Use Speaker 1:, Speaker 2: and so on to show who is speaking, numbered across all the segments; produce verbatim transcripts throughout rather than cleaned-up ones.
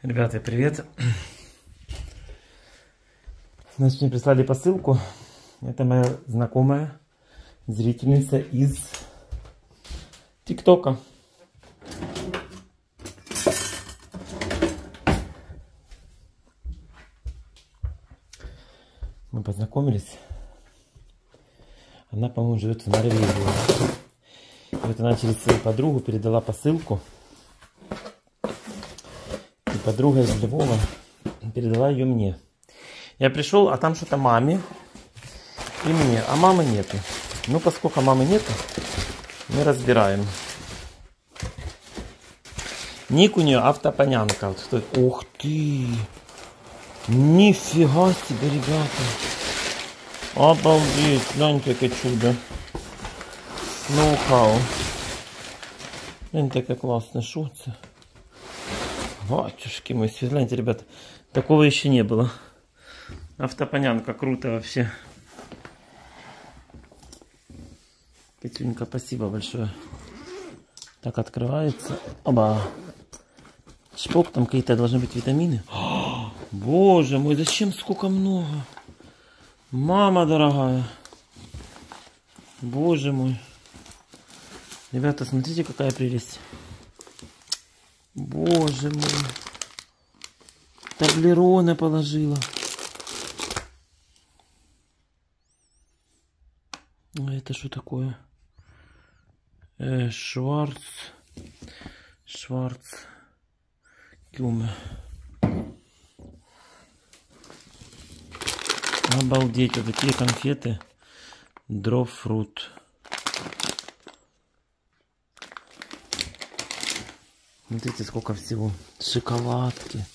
Speaker 1: Ребята, привет. Значит, мне прислали посылку. Это моя знакомая зрительница из ТикТока. Мы познакомились. Она, по-моему, живет в Норвегии. И вот она через свою подругу передала посылку. И подруга из Львова передала ее мне. Я пришел, а там что-то маме и мне. А мамы нету. Ну, поскольку мамы нету, мы разбираем. Ник у нее Автопонянка. Вот стоит. Ух ты! Нифига себе, ребята! Обалдеть! Гляньте, какое чудо! Ноу-хау! Гляньте, как классно шутся. Батюшки мои, гляньте, ребята, такого еще не было. Автопонянка, круто вообще. Петюнька, спасибо большое. Так открывается. Оба. Шпок, там какие-то должны быть витамины. О, боже мой, зачем сколько много? Мама дорогая. Боже мой. Ребята, смотрите, какая прелесть. Боже мой. Таблероны положила. А это что такое? Э, Шварц. Шварц. Кюме. Обалдеть, вот такие конфеты. Дрофрут. Смотрите, сколько всего. Шоколадки.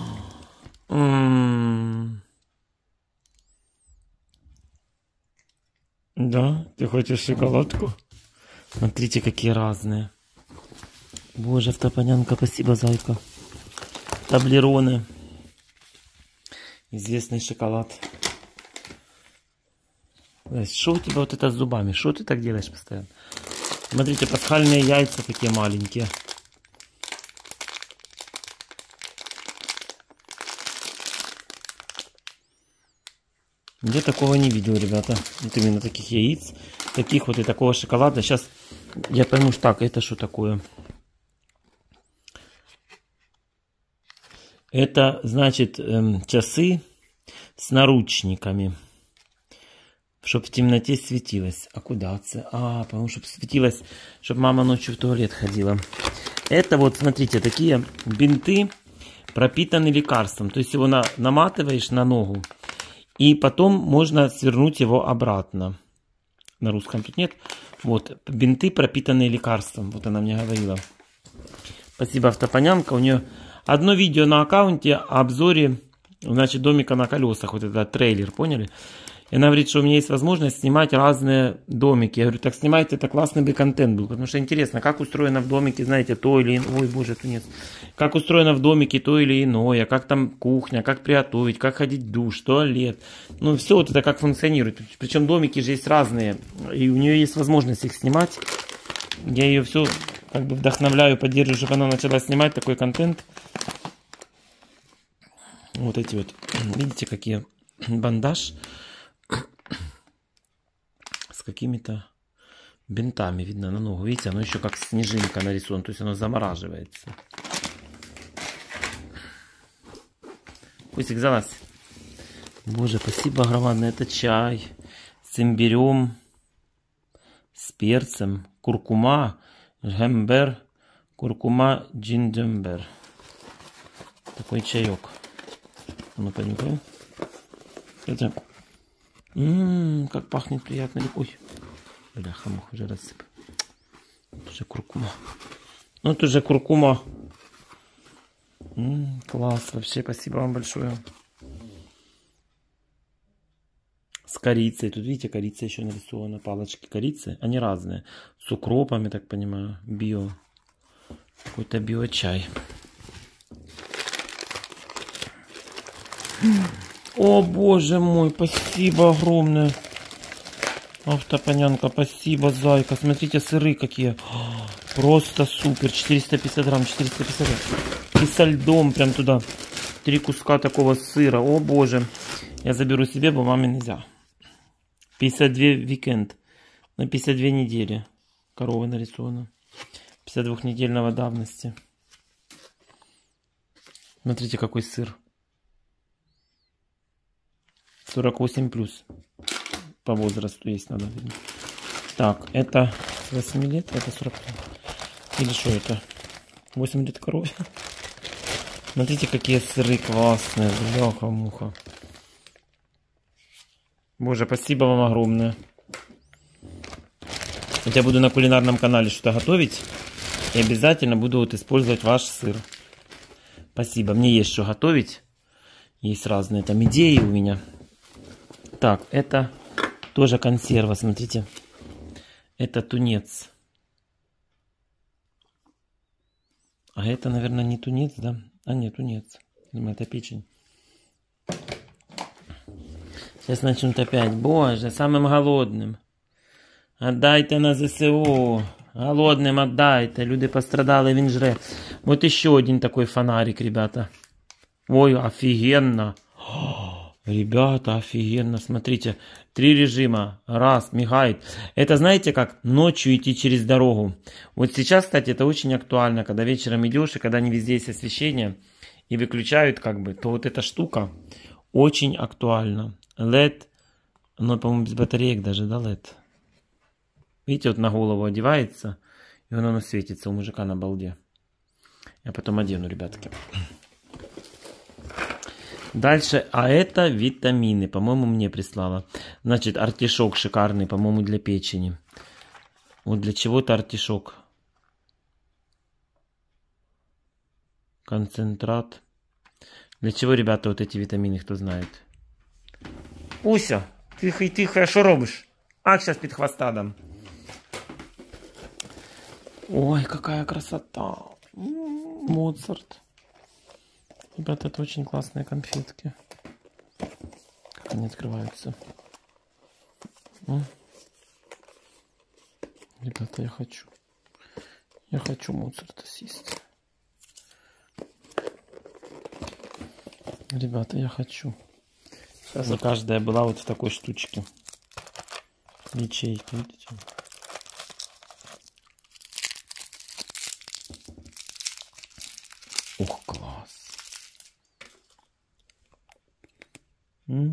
Speaker 1: М-м-м. Да, ты хочешь шоколадку? Смотрите, какие разные. Боже, Автопонянка, спасибо, зайка. Таблероны. Известный шоколад. Что у тебя вот это с зубами? Что ты так делаешь постоянно? Смотрите, пасхальные яйца такие маленькие. Я такого не видел, ребята. Вот именно таких яиц. Таких вот и такого шоколада. Сейчас я пойму, что так, это что такое? Это, значит, эм, часы с наручниками. Чтобы в темноте светилось. А куда це? А, потому что светилось, чтобы мама ночью в туалет ходила. Это вот, смотрите, такие бинты, пропитанные лекарством. То есть его на, наматываешь на ногу. И потом можно свернуть его обратно. На русском тут нет. Вот, бинты, пропитанные лекарством. Вот она мне говорила. Спасибо, Автопонянка. У нее одно видео на аккаунте о обзоре, значит, домика на колесах. Вот этот трейлер, поняли? И она говорит, что у меня есть возможность снимать разные домики. Я говорю, так снимайте, это классный бы контент был. Потому что интересно, как устроено в домике, знаете, то или иное. Ой, боже, тунец. Как устроено в домике то или иное. Как там кухня, как приготовить, как ходить в душ, туалет. Ну, все вот это как функционирует. Причем домики же есть разные. И у нее есть возможность их снимать. Я ее все как бы вдохновляю, поддерживаю, чтобы она начала снимать такой контент. Вот эти вот. Видите, какие? Бандаж. С какими-то бинтами, видно, на ногу. Видите, оно еще как снежинка нарисовано, то есть оно замораживается. Пустик, залазь. Боже, спасибо громадное. Это чай с имбирем, с перцем, куркума, гембер, куркума, джинджембер. Такой чаек. Ну, понюхаем. Это... Ммм, как пахнет приятно. Ой, бляха, мух уже рассып. Тоже куркума. Ну, это же куркума. Ммм, класс, вообще, спасибо вам большое. С корицей. Тут, видите, корица еще нарисована. Палочки корицы. Они разные. С укропом, я так понимаю. Био. Какой-то био-чай. О, боже мой, спасибо огромное. Автопонянка, спасибо, зайка. Смотрите, сыры какие. Просто супер. четыреста пятьдесят грамм, четыреста пятьдесят грамм. И со льдом прям туда. Три куска такого сыра. О боже. Я заберу себе, бо маме нельзя. пятьдесят два викенд. На пятьдесят две недели. Корова нарисована. пятьдесят двухнедельного давности. Смотрите, какой сыр. сорок восемь плюс. По возрасту есть, надо видно. Так, это восемь лет, это сорок. Или что это? восемь лет корове. Смотрите, какие сыры классные. Бляха-муха. Боже, спасибо вам огромное. Я буду на кулинарном канале что-то готовить. И обязательно буду вот использовать ваш сыр. Спасибо. Мне есть что готовить. Есть разные там идеи у меня. Так, это тоже консерва, смотрите. Это тунец. А это, наверное, не тунец, да? А, нет, тунец. Думаю, это печень. Сейчас начнут опять. Боже, самым голодным. Отдайте на ЗСУ. Голодным отдайте. Люди пострадали, він жре. Вот еще один такой фонарик, ребята. Ой, офигенно. Ребята, офигенно. Смотрите, три режима. Раз, мигает. Это знаете как? Ночью идти через дорогу. Вот сейчас, кстати, это очень актуально. Когда вечером идешь, и когда не везде есть освещение, и выключают как бы, то вот эта штука очень актуальна. лед, но, по-моему, без батареек даже, да, лед? Видите, вот на голову одевается, и оно светится у мужика на балде. Я потом одену, ребятки. Дальше, а это витамины, по-моему, мне прислала. Значит, артишок шикарный, по-моему, для печени. Вот для чего-то артишок. Концентрат. Для чего, ребята, вот эти витамины, кто знает? Уся, тихо, тихо, а что робишь? А, сейчас під хвоста дам. Ой, какая красота. М-м, Моцарт. Ребята, это очень классные конфетки. Как они открываются. М? Ребята, я хочу. Я хочу Моцарта съесть. Ребята, я хочу. Сейчас вот каждая была вот в такой штучке. Ячейка, видите? Ух, класс. М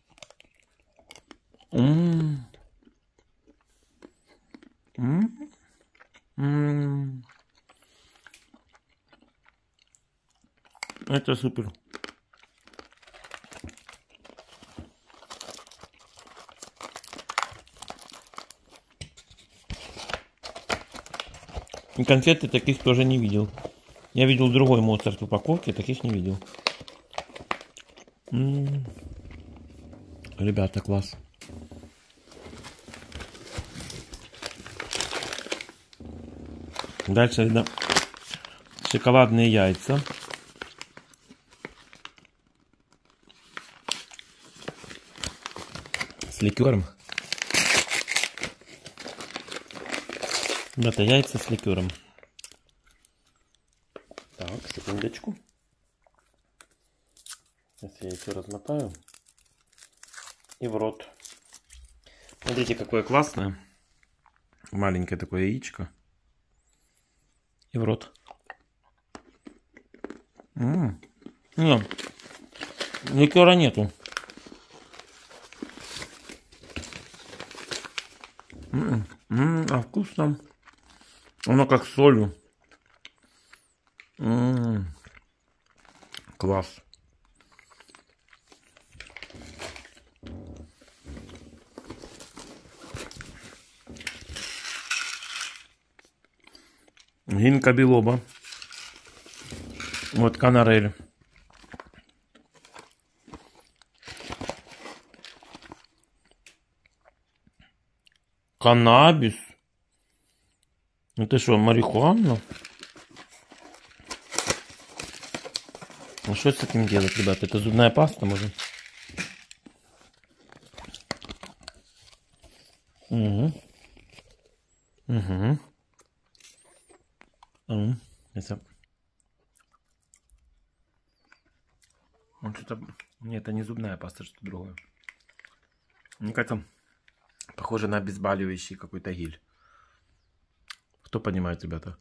Speaker 1: -м -м -м. Это супер. И конфеты таких тоже не видел. Я видел другой Моцарт в упаковке, таких не видел. М-м-м. Ребята, класс. Дальше видно шоколадные яйца. С ликером. Это яйца с ликером. Так, секундочку. Сейчас я яйцо размотаю. И в рот. Смотрите, какое классное. Маленькое такое яичко. И в рот. М-м-м. Нет, ликера нету. М-м. М-м, а вкусно. Оно как с солью. М-м-м. Класс. Гинка билоба. Вот канарель. Каннабис. Это что, марихуана? А что с этим делать, ребята? Это зубная паста, может? Угу. Угу. Угу. Это... Он что-то... Нет, это не зубная паста, что-то другое. Мне кажется, похоже на обезболивающий какой-то гель. Кто понимает, ребята?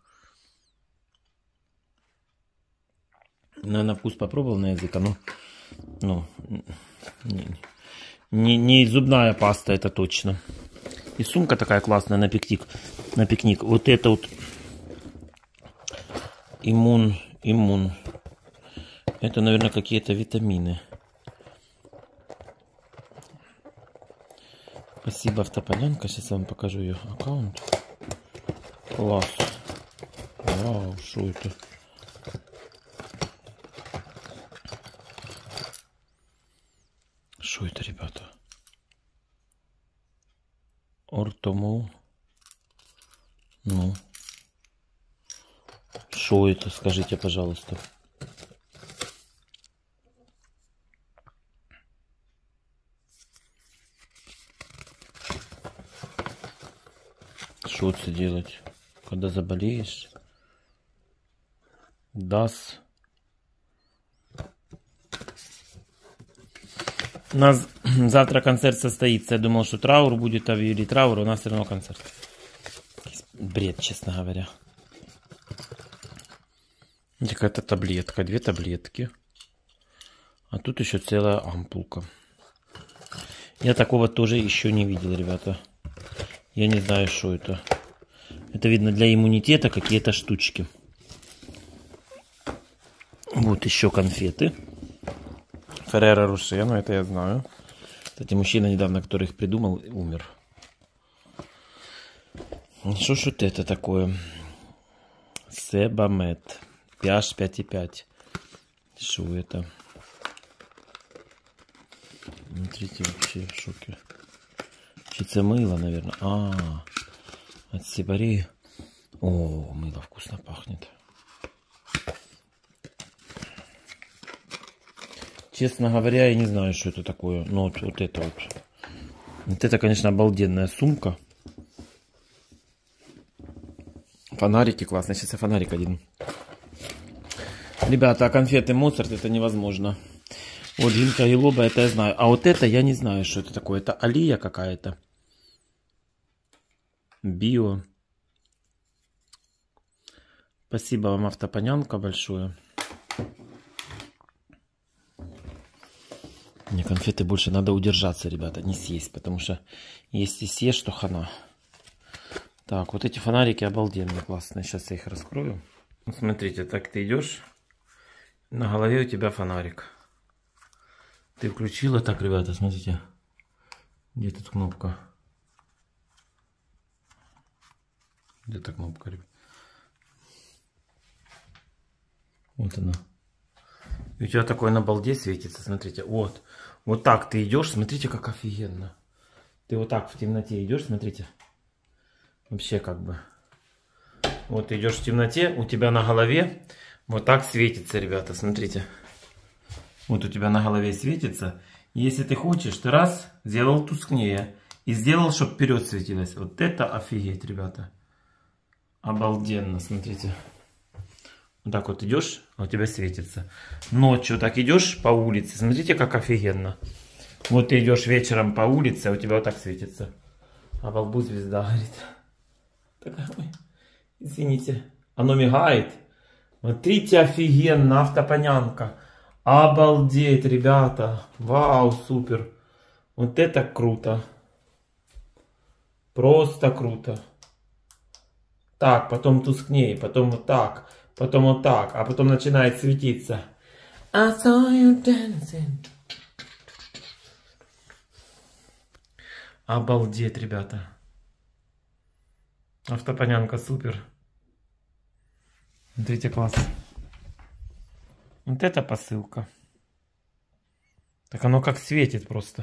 Speaker 1: Ну, на вкус попробовал на язык, оно... Ну, не, не, не зубная паста, это точно. И сумка такая классная на пикник. На пикник. Вот это вот... Иммун, иммун. Это, наверное, какие-то витамины. Спасибо, Автопонянка. Сейчас я вам покажу ее аккаунт. Класс. Вау, что это? Что это, ребята? Ортомол. Ну. Что это, скажите, пожалуйста. Что это делать, когда заболеешь? Дас. У нас завтра концерт состоится. Я думал, что траур будет, а или траур, у нас все равно концерт. Бред, честно говоря. Какая-то таблетка, две таблетки. А тут еще целая ампулка. Я такого тоже еще не видел, ребята. Я не знаю, что это. Это, видно, для иммунитета какие-то штучки. Вот еще конфеты. Ферреро Роше, ну это я знаю. Кстати, мужчина недавно, который их придумал, умер. Что ж вот это такое? Себамет. pH пять и пять. Что это? Смотрите, вообще в шоке. Чица мыло, наверное. А, от Сибари. О, мыло вкусно пахнет. Честно говоря, я не знаю, что это такое. Но вот, вот это вот. Вот это, конечно, обалденная сумка. Фонарики классные. Сейчас я фонарик один. Ребята, а конфеты Моцарт это невозможно. Вот Гинка и Лоба, это я знаю. А вот это я не знаю, что это такое. Это алия какая-то. Био. Спасибо вам, Автопонянка, большое. Мне конфеты больше надо удержаться, ребята, не съесть. Потому что если съешь, то хана. Так, вот эти фонарики обалденные, классные. Сейчас я их раскрою. Вот смотрите, так ты идешь. На голове у тебя фонарик. Ты включила. Так, ребята, смотрите. Где тут кнопка? Где-то кнопка, ребят. Вот она. И у тебя такой на балде светится. Смотрите, вот. Вот так ты идешь. Смотрите, как офигенно. Ты вот так в темноте идешь, смотрите. Вообще как бы. Вот ты идешь в темноте, у тебя на голове вот так светится, ребята, смотрите. Вот у тебя на голове светится. Если ты хочешь, ты раз, сделал тускнее. И сделал, чтобы вперед светилось. Вот это офигеть, ребята. Обалденно, смотрите. Вот так вот идешь, а у тебя светится. Ночью так идешь по улице, смотрите, как офигенно. Вот ты идешь вечером по улице, а у тебя вот так светится. А во лбу звезда горит. Такая, ой, извините. Оно мигает. Смотрите, офигенно, Автопонянка. Обалдеть, ребята. Вау, супер. Вот это круто. Просто круто. Так, потом тускнее, потом вот так, потом вот так, а потом начинает светиться. I saw you dancing. Обалдеть, ребята. Автопонянка супер. Смотрите, класс. Вот это посылка. Так оно как светит просто.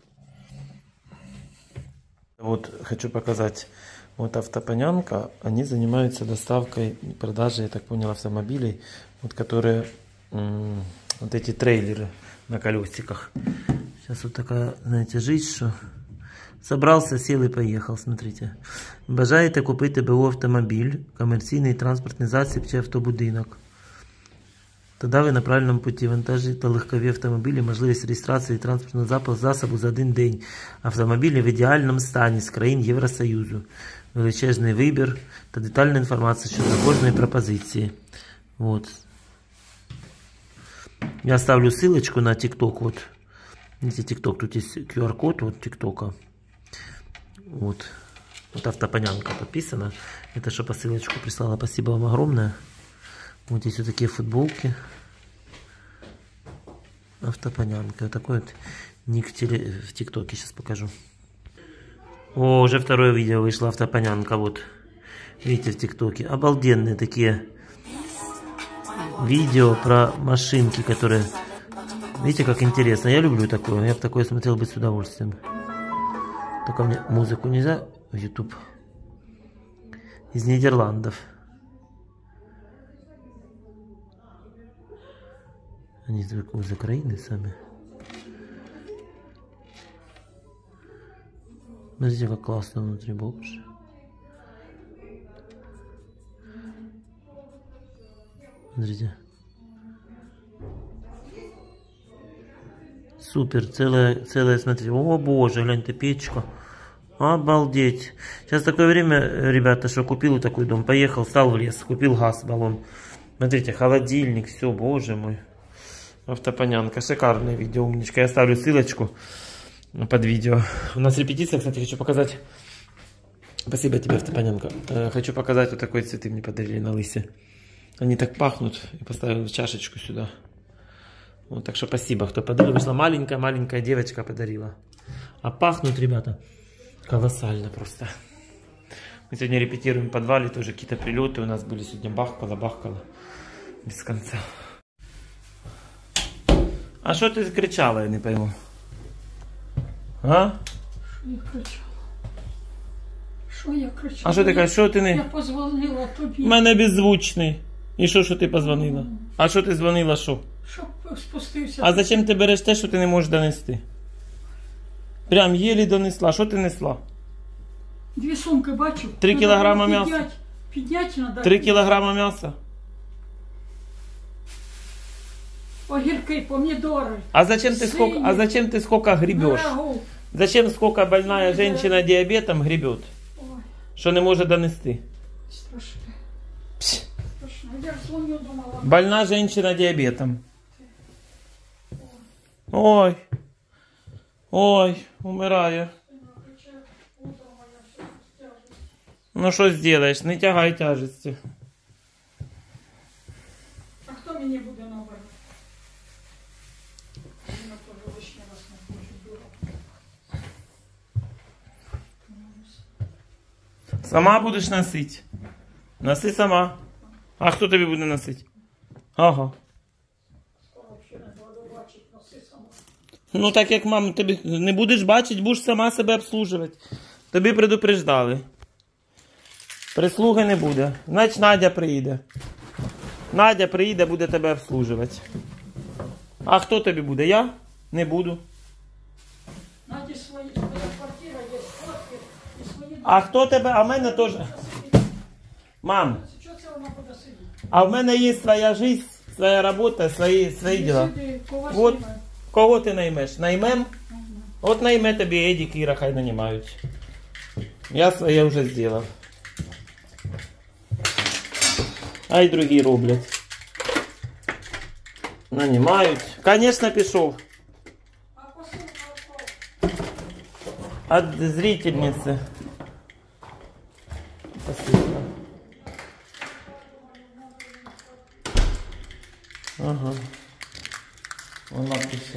Speaker 1: Вот хочу показать. Вот Автопонянка. Они занимаются доставкой, продажей, я так понял, автомобилей. Вот которые... Вот эти трейлеры на колесиках. Сейчас вот такая, знаете, жизнь, что... Собрався, сів і поїхав, смотрите. Бажаєте купити БУ автомобіль, комерційний транспортний засіб чи автобудинок. Тоді ви на правильному путі. Вантажі та легкові автомобілі, можливість реєстрації транспортного засобу за один день. Автомобілі в ідеальному стані з країн Євросоюзу. Величезний вибір та детальна інформація щодо кожної пропозиції. Вот. Я ставлю ссылочку на TikTok. Вот. Видите, TikTok, тут есть ку ар код вот TikTok. Вот. Вот Автопонянка подписана. Это что посылочку прислала. Спасибо вам огромное. Вот здесь вот такие футболки. Автопонянка. Вот такой вот ник в, теле... в ТикТоке. Сейчас покажу. О, уже второе видео вышло. Автопонянка. Вот. Видите, в ТикТоке. Обалденные такие видео про машинки, которые... Видите, как интересно. Я люблю такое. Я бы такое смотрел бы с удовольствием. Только мне музыку нельзя в YouTube. Из Нидерландов. Они из Украины сами. Смотрите, как классно внутри, боже. Смотрите. Супер, целая, целая, смотрите. О боже, гляньте, печка. Обалдеть. Сейчас такое время, ребята, что купил такой дом. Поехал, стал в лес, купил газ, баллон. Смотрите, холодильник, все, боже мой. Автопонянка, шикарное видео, умничка. Я ставлю ссылочку под видео. У нас репетиция, кстати, хочу показать. Спасибо тебе, Автопонянка. Хочу показать, вот такой цветы мне подарили на лысе. Они так пахнут. И поставил чашечку сюда. Вот, так что спасибо, кто подарил. Вышла маленькая-маленькая девочка подарила. А пахнут, ребята, колоссально просто. Мы сегодня репетируем в подвале, тоже какие-то прилеты у нас были сегодня. Бахкало-бахкало. Без конца. А что ты кричала, я не пойму? А?
Speaker 2: Що я кричала? Що я кричала?
Speaker 1: А що ти кажеш, що ти не...
Speaker 2: Я позвонила тобі.
Speaker 1: У мене беззвучний. І що, що ти позвонила? А що ти дзвонила, що?
Speaker 2: Щоб спустився.
Speaker 1: А зачем ти береш те, що ти не можеш донести? Прям єлі донесла. Що ти несла?
Speaker 2: Дві сумки бачив.
Speaker 1: Три кілограма м'яса.
Speaker 2: Підняти, підняти треба.
Speaker 1: Три кілограма м'яса.
Speaker 2: Огірки, помідори.
Speaker 1: А зачем ты сколько, а зачем ты сколько гребешь? Зачем сколько больная женщина диабетом гребет? Что не может донести?
Speaker 2: Страшно. Страшно. Я дзвоню, думала.
Speaker 1: Больна женщина диабетом. Ой. Ой, умираю. Ну что сделаешь? Не тягай тяжести.
Speaker 2: А хто мені буде набирати?
Speaker 1: Сама будеш носити? Носи сама. А хто тобі буде носити? Ага. Ну так як мама, тобі не будеш бачити, будеш сама себе обслужувати. Тобі предупреждали. Прислуги не буде. Значить Надя приїде. Надя приїде, буде тебе обслужувати. А хто тобі буде? Я? Не буду.
Speaker 2: Наді свої, своя квартира є, фотки і свої...
Speaker 1: А хто тебе? А в мене теж... Мам,
Speaker 2: Що це вона буде сидіти?
Speaker 1: а в мене є своя життя, своя робота, свої, свої діла. Вот. Кого ти наймеш? Наймем? От найме тобі Едік, Іра, хай нанімають. Я своє вже зробив. А й другі роблять. Нанімають. Конечно, пішов. От зрительницы. Спасибо. Ага. Вона пришла.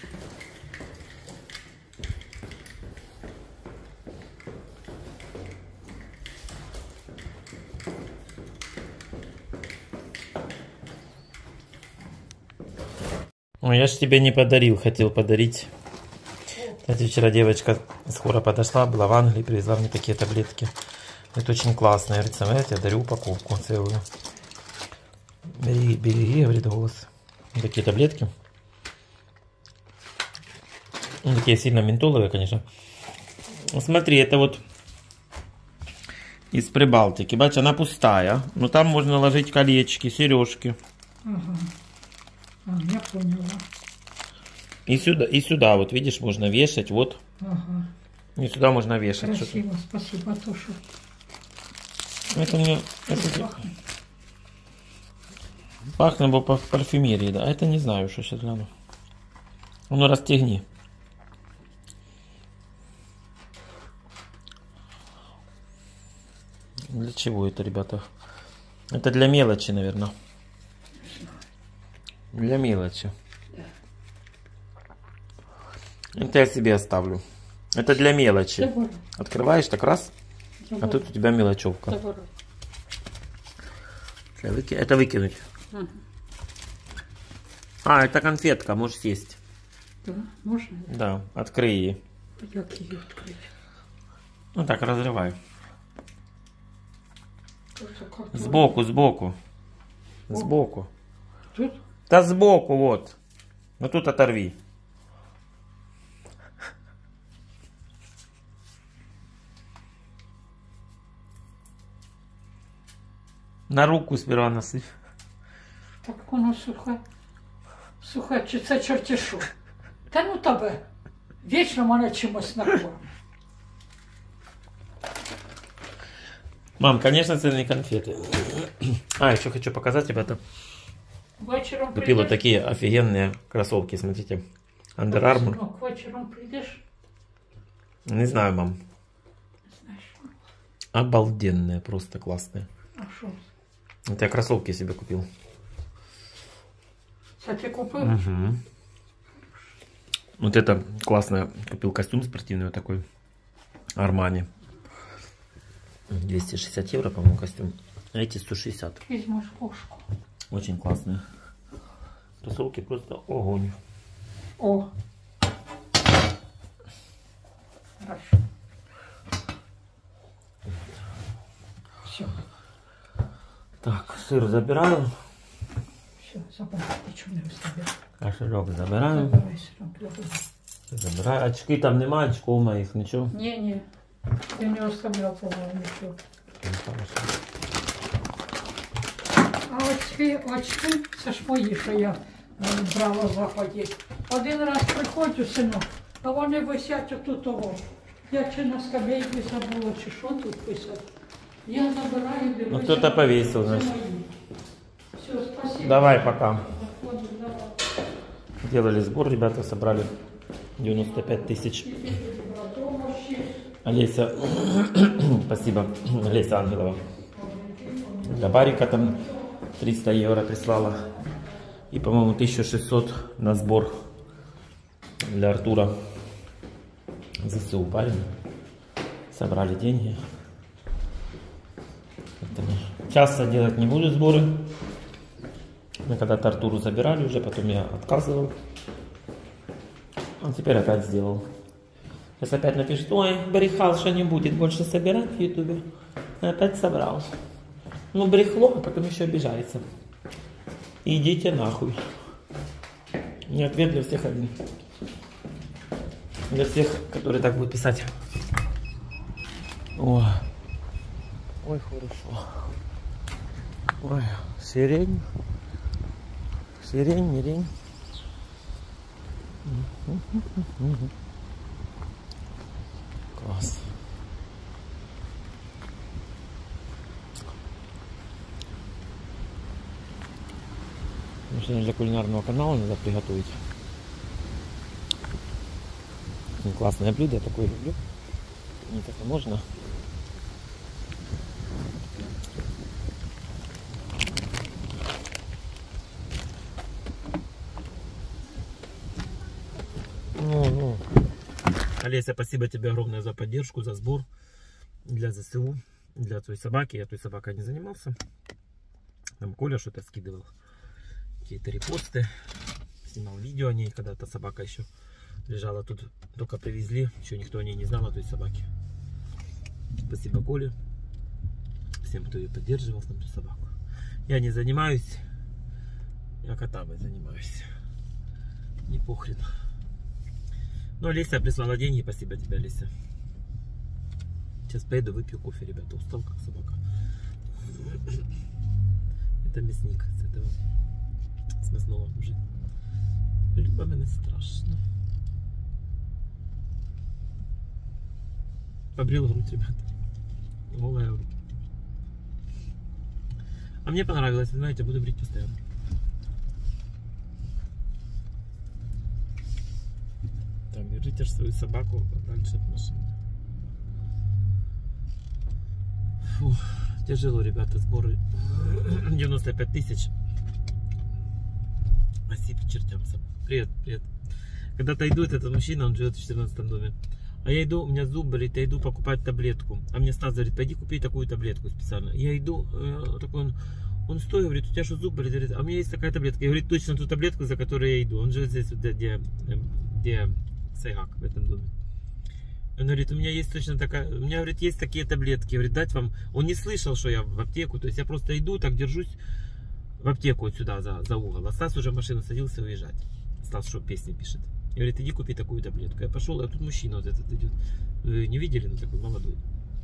Speaker 1: Ой, я ж тебе не подарил, хотел подарить. Кстати, вчера девочка с хора подошла, была в Англии, привезла мне такие таблетки. Это очень классно. Я говорит, смотри, я тебе дарю упаковку целую. Бери, бери, говорит голос. Такие таблетки. Ну, такие сильно ментоловые, конечно. Смотри, это вот из Прибалтики. Бачишь, она пустая. Но там можно ложить колечки, сережки.
Speaker 2: Ага. А, я поняла.
Speaker 1: И сюда, и сюда, вот видишь, можно вешать, вот.
Speaker 2: Ага.
Speaker 1: И сюда можно вешать.
Speaker 2: Красиво, спасибо, Тоша.
Speaker 1: Это не... Это...
Speaker 2: Пахнет.
Speaker 1: Пахнет бы по парфюмерии, да. А это не знаю, что сейчас гляну. Ну, расстегни. Для чего это, ребята? Это для мелочи, наверное. Для мелочи. Это я себе оставлю. Это для мелочи.
Speaker 2: Забор.
Speaker 1: Открываешь так раз,
Speaker 2: Забор.
Speaker 1: а тут у тебя мелочевка.
Speaker 2: Забор.
Speaker 1: Это выкинуть.
Speaker 2: Ага.
Speaker 1: А, это конфетка, можешь съесть.
Speaker 2: Да, можно?
Speaker 1: Да, открой ее.
Speaker 2: Как ее открыть?
Speaker 1: Ну так, разрывай.
Speaker 2: Как
Speaker 1: Сбоку, сбоку.
Speaker 2: О.
Speaker 1: Сбоку.
Speaker 2: Тут?
Speaker 1: Да сбоку, вот. Вот тут оторви. На руку сперва насыпь.
Speaker 2: Так воно сухе. Сухе, чи це чертішу? Та ну тебе. Вічно мене чимось накормить.
Speaker 1: Мам, конечно, это не конфеты. А, еще хочу показать, ребята.
Speaker 2: Вечором
Speaker 1: Купила
Speaker 2: прийдеш?
Speaker 1: такие офигенные кроссовки, смотрите. Under Armour.
Speaker 2: Синок, вечором прийдеш?
Speaker 1: Не знаю, мам.
Speaker 2: Не знаєш.
Speaker 1: Обалденные, просто классные.
Speaker 2: А що?
Speaker 1: Это я кроссовки себе купил.
Speaker 2: Це ти купив?
Speaker 1: Угу. Вот это классно. Купил костюм спортивный вот такой. Армани. двести шестьдесят евро, по-моему, костюм. А эти сто шестьдесят.
Speaker 2: Візьмеш кошку.
Speaker 1: Очень классные. Кроссовки просто огонь.
Speaker 2: О. Хорошо. Все,
Speaker 1: Так, сыр забираю.
Speaker 2: все, забирай, нічого не виставляй.
Speaker 1: Кошелек забираю.
Speaker 2: Забирай, синок, забирай.
Speaker 1: Забираю. Очки там нема, очков моих, ничего.
Speaker 2: Ні, ні. Я не оставляв, по-моєму, нічого.
Speaker 1: Ну, хорошо.
Speaker 2: А очки, очки, це ж мої, що я е, брала в заході. Один раз приходжу, синок, а вони висять отут того. Я чи на скамейці забула, чи що тут писати. Я забираю, дивлюся.
Speaker 1: Ну, кто-то повесил,
Speaker 2: Це
Speaker 1: значит.
Speaker 2: мої. Все, спасибо.
Speaker 1: Давай, пока.
Speaker 2: Заходим, давай.
Speaker 1: Делали сбор, ребята собрали девяносто пять тысяч.
Speaker 2: Помощи.
Speaker 1: Олеся, спасибо, Олеся Ангелова. Для Барика там триста евро прислала. И, по-моему, тысяча шестьсот на сбор для Артура. ЗСУ парень. Собрали деньги. Это часто делать не буду сборы. Мы когда-то Артуру забирали уже, потом я отказывал. Он теперь опять сделал. Сейчас опять напишет: ой, брехал, что не будет больше собирать в ютубе. И опять собрал. Ну, брехло, а потом еще обижается. Идите нахуй. Не ответ для всех один. Для всех, которые так будут писать. Ой, ой, хорошо. Ой, сирень. Сирень, мирень. Класс. Конечно, для кулинарного канала надо приготовить. Очень классное блюдо, я такое люблю. Не так и можно. Ну, ну. Олеся, спасибо тебе огромное за поддержку, за сбор для ЗСУ, для твоей собаки. Я той собакой не занимался. Там Коля что-то скидывал, какие-то репосты, снимал видео о ней, когда эта собака еще лежала тут, только привезли, еще никто о ней не знал, о той собаке. Спасибо Коле, всем, кто ее поддерживал, там эту собаку. Я не занимаюсь, я котами занимаюсь, не похрен. Ну, Олеся прислала деньги, спасибо тебе, Олеся. Сейчас поеду, выпью кофе, ребята, устал как собака. Это мясник с этого, с мясного мужика. вам не страшно. Побрил грудь, ребята. Голая грудь. А мне понравилось, знаете, буду брить постоянно. Так, держите ж свою собаку дальше от машины. Фух, тяжело, ребята, сборы девяносто пять тысяч. Спасибо чертям. Привет, привет. Когда-то идет этот мужчина, он живет в четырнадцатом доме. А я иду, у меня зуб болит, я иду покупать таблетку. А мне Стас говорит, пойди купи такую таблетку специально. Я иду, э, такой он, он стоит, говорит, у тебя что зуб болит? Говорит, а у меня есть такая таблетка. Я говорю, точно ту таблетку, за которой я иду. Он живет здесь, где, где, где Сайгак, в этом доме. Он говорит, у меня есть точно такая, у меня, говорит, есть такие таблетки. Говорит, дать вам. Он не слышал, что я в аптеку, то есть я просто иду, так держусь в аптеку вот сюда, за, за угол. А Стас уже в машину садился уезжать. Стас что, песни пишет. Я говорит, иди купи такую таблетку. Я пошел, а тут мужчина вот этот идет. Вы не видели, ну такой молодой.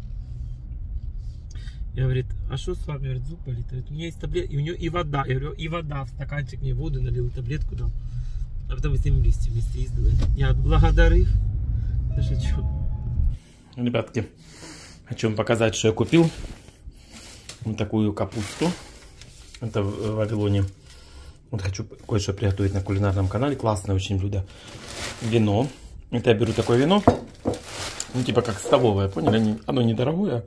Speaker 1: Я говорит, а что с вами? Говорит, зуб болит. Говорит, у меня есть таблетка, и у него и вода. Я говорю, и вода в стаканчик, мне воду налил, таблетку дал. А потом с ним листья вместе ездили. Я отблагодарив. Да шучу. Ребятки, хочу вам показать, что я купил. Вот такую капусту. Это в Вавилоне. Вот хочу кое-что приготовить на кулинарном канале. Классное очень блюдо. Вино. Это я беру такое вино. Ну, типа как столовое, поняли? Оно недорогое.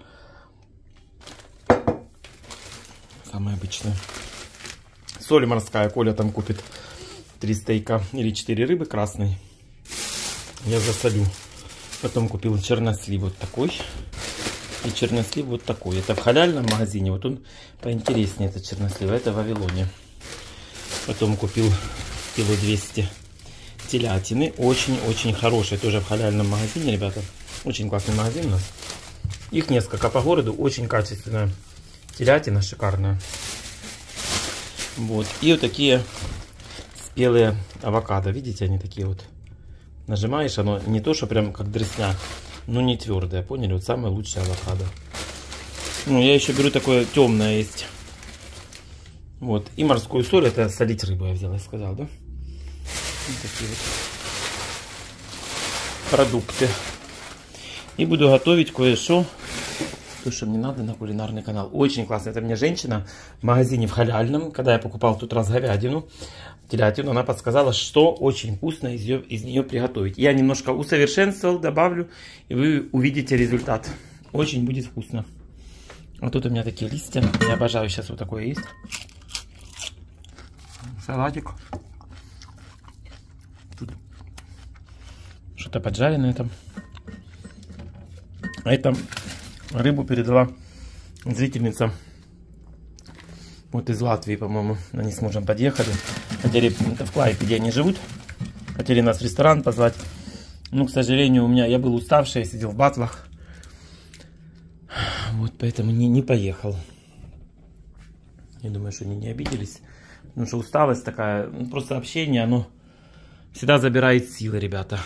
Speaker 1: Самое обычное. Соль морская. Коля там купит три стейка или четыре рыбы красной. Я засолю. Потом купил чернослив вот такой. И чернослив вот такой. Это в халяльном магазине. Вот он поинтереснее, это чернослив. Это в Вавилоне. Потом купил кило двести телятины. Очень-очень хорошие. Тоже в халяльном магазине, ребята. Очень классный магазин у нас. Их несколько по городу. Очень качественная телятина. Шикарная. Вот. И вот такие спелые авокадо. Видите, они такие вот. Нажимаешь, оно не то, что прям как дресня, но не твердое. Поняли? Вот самое лучшее авокадо. Ну, я еще беру такое темное есть. Вот. И морскую соль. Это солить рыбу я взял, я сказал, да? Вот такие вот продукты. И буду готовить кое-что. То, что мне надо на кулинарный канал. Очень классно. Это мне женщина в магазине в халяльном, когда я покупал тут раз говядину, телятину, она подсказала, что очень вкусно из, ее, из нее приготовить. Я немножко усовершенствовал, добавлю, и вы увидите результат. Очень будет вкусно. Вот тут у меня такие листья. Я обожаю сейчас вот такое есть. Салатик. Тут что-то поджаренное там. А это рыбу передала зрительница. Вот из Латвии, по-моему. Они с мужем подъехали. Хотели, это в Клайпеде они живут. Хотели нас в ресторан позвать. Ну, к сожалению, у меня, я был уставший, я сидел в батлах. Вот поэтому не, не поехал. Я думаю, что они не обиделись. Потому что усталость такая, ну, просто общение, оно всегда забирает силы, ребята.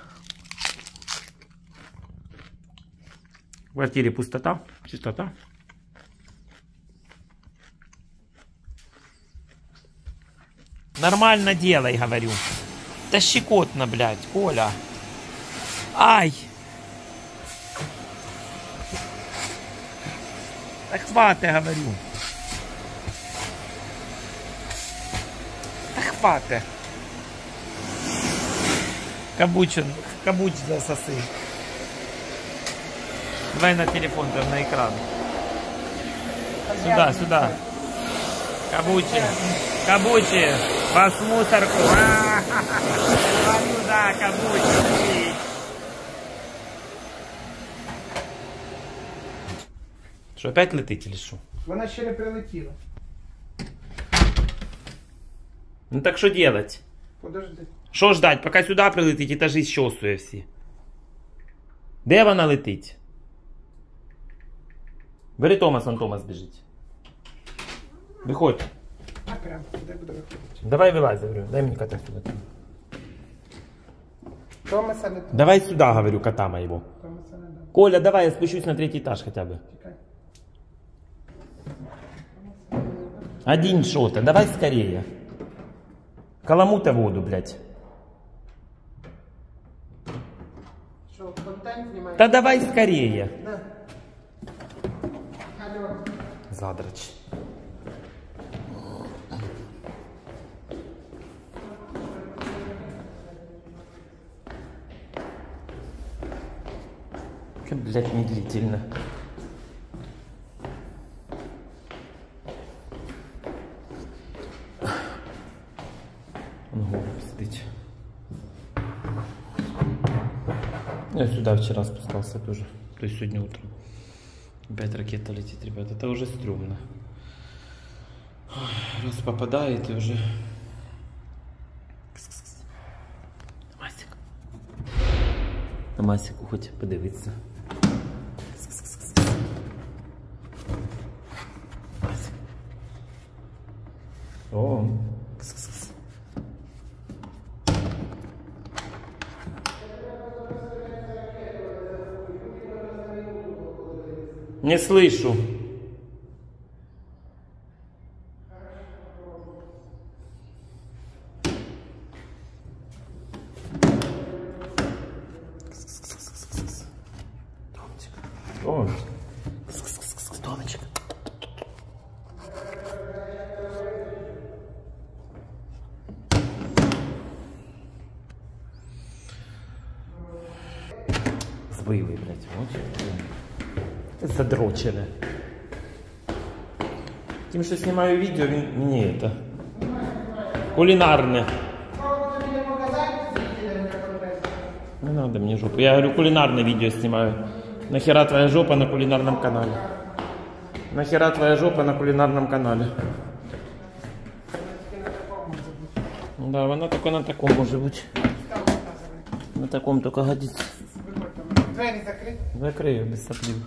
Speaker 1: В квартире пустота, чистота. Нормально делай, говорю. Да щекотно, блядь, Коля. Ай. Да хватит, говорю. Да хватит. Кабуч, кабуч засосы. Давай на телефон, там на экран. Сюда, сюда. Кабучи. Кабучи. Вас мусорку. Говорю, да, кабучи. Что, опять летить или что?
Speaker 3: Вона ще не прилетіла.
Speaker 1: Ну так что делать?
Speaker 3: Подожди.
Speaker 1: Що ждать, поки сюди прилетить, етажі щосує всі. Де вона летить? Бери Томас, он Томас біжить. Виходь.
Speaker 3: А прям, куди буду виходити?
Speaker 1: Давай вилазь, говорю, дай мені кота сюди.
Speaker 3: Томаса не
Speaker 1: Давай сюда, говорю, кота моего.
Speaker 3: Томаса не дам.
Speaker 1: Коля, давай я спущусь на третий этаж хотя бы.
Speaker 3: Чекай.
Speaker 1: Один что-то, давай скорее. Каламута воду, блядь.
Speaker 3: контент знімаю.
Speaker 1: Та давай скорее.
Speaker 3: На. Алло.
Speaker 1: Задрач. Как, блядь, медлительно. Он голубь сидит. Я сюда вчера спускался тоже. То есть сегодня утром. Опять ракета летит, ребят. Это уже стрёмно. Раз попадает, и уже... Масик. На Масику хоть подивиться. Масик. О. Не слышу. Томочек. Томочек. Збили, блядь, вот. Задрочили. Тим, що знімаю відео, він мені це кулінарне. Не надо мне жопу. Я говорю, кулинарное видео снимаю. Нахера твоя жопа на кулинарном канале? Нахера твоя жопа на кулинарном канале? Да, она только на таком может быть. На таком только годится.
Speaker 3: Двері закриті.
Speaker 1: Закрою без соплив.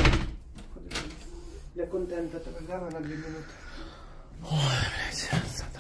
Speaker 3: Для контенту тебе взяла на дві минути.
Speaker 1: Ой, блядь.